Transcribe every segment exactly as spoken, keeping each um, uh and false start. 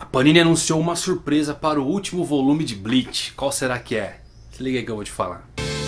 A Panini anunciou uma surpresa para o último volume de Bleach. Qual será que é? Se liga aí que eu vou te falar.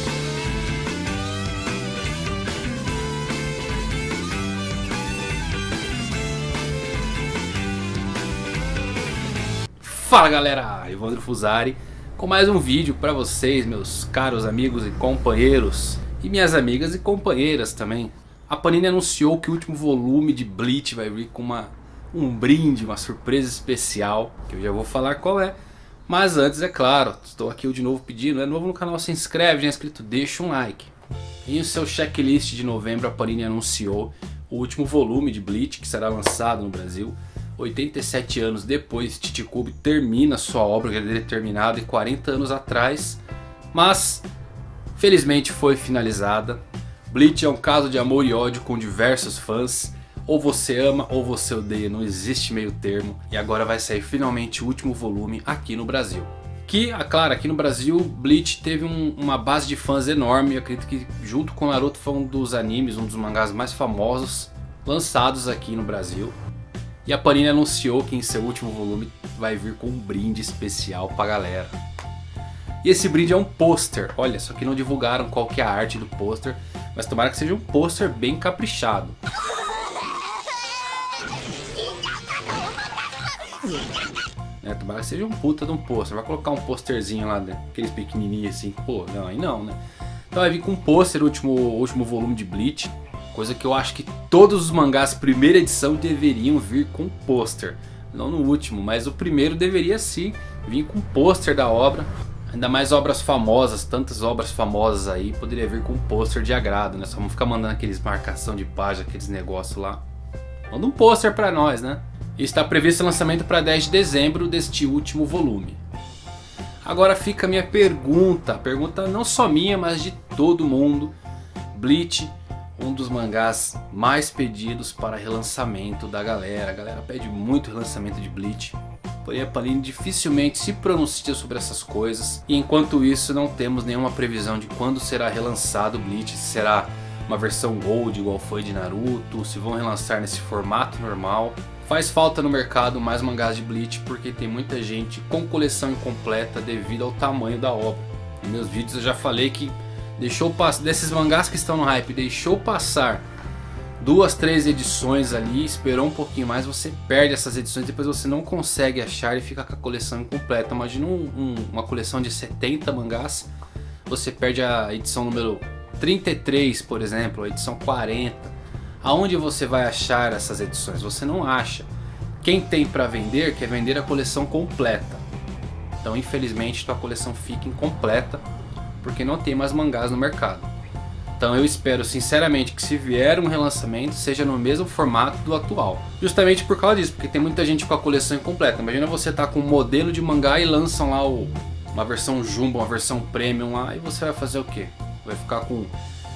Fala galera, Evandro Fusari com mais um vídeo para vocês, meus caros amigos e companheiros. E minhas amigas e companheiras também. A Panini anunciou que o último volume de Bleach vai vir com uma, um brinde, uma surpresa especial, que eu já vou falar qual é. Mas antes, é claro, estou aqui eu de novo pedindo, é novo no canal, se inscreve, já é inscrito, deixa um like. E o seu checklist de novembro, a Panini anunciou o último volume de Bleach, que será lançado no Brasil. oitenta e sete anos depois, Chichikube termina sua obra, que era terminada em quarenta anos atrás, mas felizmente foi finalizada. Bleach é um caso de amor e ódio com diversos fãs. Ou você ama ou você odeia, não existe meio termo. E agora vai sair finalmente o último volume aqui no Brasil. Que, claro, aqui no Brasil, Bleach teve um, uma base de fãs enorme. Eu acredito que junto com Naruto foi um dos animes, um dos mangás mais famosos lançados aqui no Brasil. E a Panini anunciou que em seu último volume vai vir com um brinde especial pra galera. E esse brinde é um pôster. Olha, só que não divulgaram qual que é a arte do pôster, mas tomara que seja um pôster bem caprichado. É, tomara que seja um puta de um pôster. Vai colocar um pôsterzinho lá, né? Aqueles pequenininhos assim. Pô, não, aí não, né? Então vai vir com um pôster o último, último volume de Bleach. Coisa que eu acho que todos os mangás primeira edição deveriam vir com pôster. Não no último, mas o primeiro deveria sim vir com pôster da obra. Ainda mais obras famosas, tantas obras famosas aí, poderia vir com um pôster de agrado, né? Só vamos ficar mandando aqueles marcação de página, aqueles negócios lá. Manda um pôster pra nós, né? E está previsto o lançamento para dez de dezembro deste último volume. Agora fica a minha pergunta, pergunta não só minha, mas de todo mundo. Bleach, um dos mangás mais pedidos para relançamento da galera. A galera pede muito relançamento de Bleach. Porém a Panini dificilmente se pronuncia sobre essas coisas. E enquanto isso não temos nenhuma previsão de quando será relançado Bleach. Se será uma versão Gold igual foi de Naruto, se vão relançar nesse formato normal. Faz falta no mercado mais mangás de Bleach porque tem muita gente com coleção incompleta devido ao tamanho da obra. Em meus vídeos eu já falei que deixou passar, desses mangás que estão no hype, deixou passar duas, três edições ali, esperou um pouquinho mais, você perde essas edições, depois você não consegue achar e fica com a coleção incompleta. Imagina um, um, uma coleção de setenta mangás, você perde a edição número trinta e três, por exemplo, a edição quarenta. Aonde você vai achar essas edições? Você não acha. Quem tem para vender quer vender a coleção completa. Então infelizmente tua coleção fica incompleta porque não tem mais mangás no mercado. Então eu espero sinceramente que se vier um relançamento seja no mesmo formato do atual. Justamente por causa disso, porque tem muita gente com a coleção incompleta. Imagina você tá com um modelo de mangá e lançam lá o, uma versão jumbo, uma versão premium lá, e você vai fazer o quê? Vai ficar com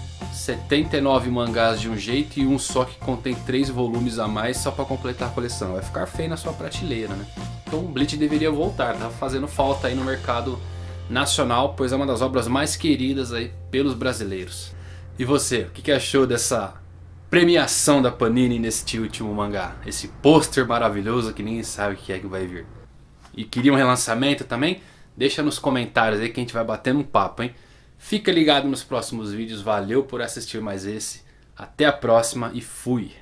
setenta e nove mangás de um jeito e um só que contém três volumes a mais só para completar a coleção. Vai ficar feio na sua prateleira, né? Então o Bleach deveria voltar, tá fazendo falta aí no mercado nacional, pois é uma das obras mais queridas aí pelos brasileiros. E você, o que achou dessa premiação da Panini neste último mangá? Esse pôster maravilhoso que ninguém sabe o que é que vai vir. E queria um relançamento também? Deixa nos comentários aí que a gente vai batendo um papo, hein? Fica ligado nos próximos vídeos, valeu por assistir mais esse. Até a próxima e fui!